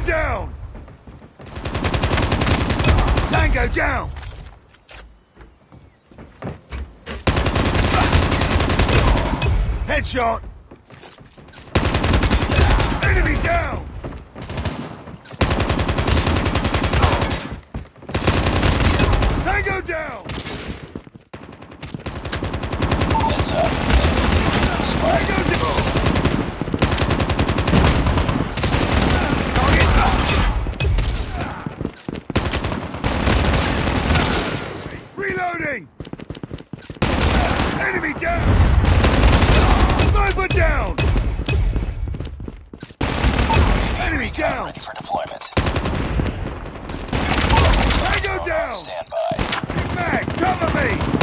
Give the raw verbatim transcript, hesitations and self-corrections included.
down! Tango down! Headshot! Enemy down! Tango down! Heads up. Tango down! Reloading! Enemy down! Sniper down! Enemy down! Ready for deployment. Tango down! Stand by. Mag, cover me!